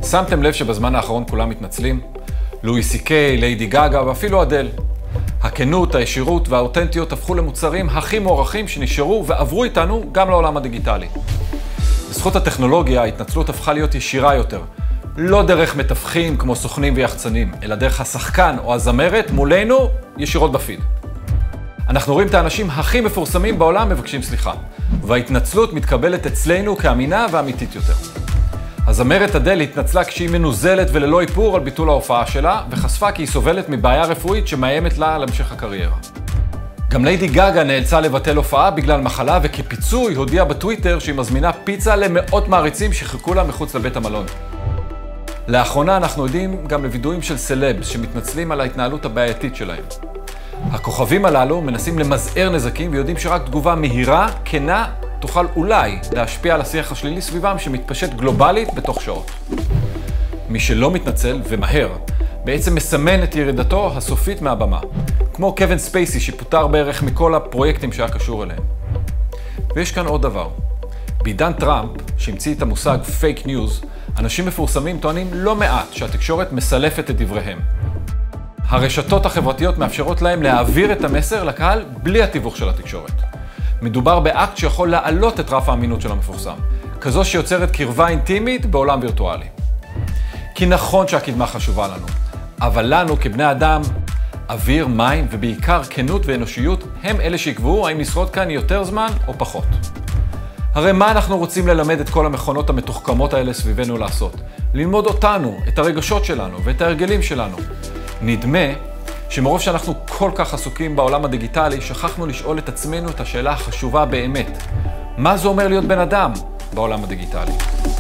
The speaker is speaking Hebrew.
שמתם לב שבזמן האחרון כולם מתנצלים? לואי סי-קיי, ליידי גאגה ואפילו אדל. הכנות, הישירות והאותנטיות הפכו למוצרים הכי מוערכים שנשארו ועברו איתנו גם לעולם הדיגיטלי. בזכות הטכנולוגיה, ההתנצלות הפכה להיות ישירה יותר. לא דרך מתווכים כמו סוכנים ויחצנים, אלא דרך השחקן או הזמרת מולנו ישירות בפיד. אנחנו רואים את האנשים הכי מפורסמים בעולם מבקשים סליחה, וההתנצלות מתקבלת אצלנו כאמינה ואמיתית יותר. הזמרת אדל התנצלה כשהיא מנוזלת וללא איפור על ביטול ההופעה שלה, וחשפה כי היא סובלת מבעיה רפואית שמאיימת לה על המשך הקריירה. גם ליידי גאגה נאלצה לבטל הופעה בגלל מחלה, וכפיצוי הודיעה בטוויטר שהיא מזמינה פיצה למאות מעריצים שחיכו לה מחוץ לבית המלון. לאחרונה אנחנו יודעים גם לוידויים של סלבס שמתנצלים על ההתנהלות הבעייתית שלהם. הכוכבים הללו מנסים למזער נזקים ויודעים שרק תגובה מהירה, כנה, תוכל אולי להשפיע על השיח השלילי סביבם שמתפשט גלובלית בתוך שעות. מי שלא מתנצל ומהר, בעצם מסמן את ירידתו הסופית מהבמה, כמו קווין ספייסי שפוטר בערך מכל הפרויקטים שהיה קשור אליהם. ויש כאן עוד דבר. בעידן טראמפ, שהמציא את המושג פייק ניוז, אנשים מפורסמים טוענים לא מעט שהתקשורת מסלפת את דבריהם. הרשתות החברתיות מאפשרות להם להעביר את המסר לקהל בלי התיווך של התקשורת. מדובר באקט שיכול להעלות את רף האמינות של המפורסם, כזו שיוצרת קרבה אינטימית בעולם וירטואלי. כי נכון שהקדמה חשובה לנו, אבל לנו כבני אדם, אוויר, מים ובעיקר כנות ואנושיות הם אלה שיקבעו האם נשרוד כאן יותר זמן או פחות. הרי מה אנחנו רוצים ללמד את כל המכונות המתוחכמות האלה סביבנו לעשות? ללמוד אותנו, את הרגשות שלנו ואת ההרגלים שלנו. נדמה שמרוב שאנחנו כל כך עסוקים בעולם הדיגיטלי, שכחנו לשאול את עצמנו את השאלה החשובה באמת. מה זה אומר להיות בן אדם בעולם הדיגיטלי?